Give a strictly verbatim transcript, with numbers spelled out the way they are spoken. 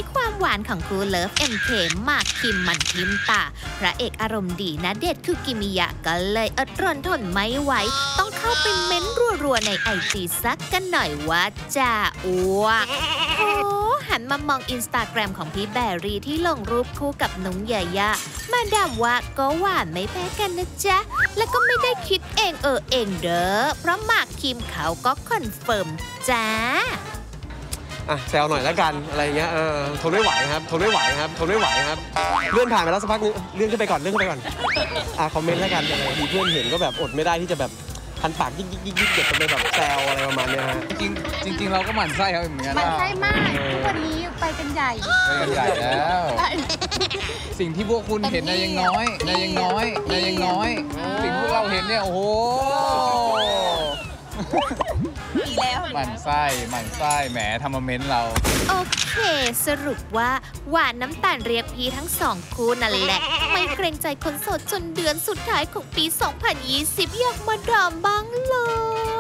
ความหวานของคู่เลิฟเอ็มเคหมากคิมมันทิมตาพระเอกอารมณ์ดีณเดชน์คุกิมิยะก็เลยอดรนทนไม่ไหวต้องเข้าไปเม้นรัวๆในไอจีสักกันหน่อยว่าจะอ้วกโอ้หันมามองอินสตาแกรมของพี่แบรี่ที่ลงรูปคู่กับนุ้งยายามาดามว่าก็หวานไม่แพ้กันนะจ๊ะและก็ไม่ได้คิดเองเออเองเด้อเพราะหมากคิมเขาก็คอนเฟิร์มจ้าอ่ะแซวหน่อยแล้วกันอะไรเงี้ยเออทนไม่ไหวครับทนไม่ไหวครับทนไม่ไหวครับเลื่อนผ่านไปแล้วสักพักนึงเลื่อนขึ้นไปก่อนเลื่อนขึ้นไปก่อนอ่ะคอมเมนต์แล้วกันอะไรมีเพื่อนเห็นก็แบบอดไม่ได้ที่จะแบบพันปากยิกยิกยิกยิกเก็บไปแบบแซวอะไรประมาณเนี้ยฮะจริงจริงเราก็หมั่นไส้เขาเหมือนกันหมั่นไส้มากทุกวันนี้ไปกันใหญ่ไปกันใหญ่แล้วสิ่งที่พวกคุณเห็นนะยังน้อยนะยังน้อยนะยังน้อยสิ่งพวกเราเห็นเนี่ยโอ้โหหมั่นไส้หมั่นไส้แหมทำมาเม้นเราโอเคสรุปว่าหวานน้ำตาลเรียกพี่ทั้งสองคู่นั่นแหละไม่เกรงใจคนโสดจนเดือนสุดท้ายของปี สองพันยี่สิบ อยากมาดามบ้างเลย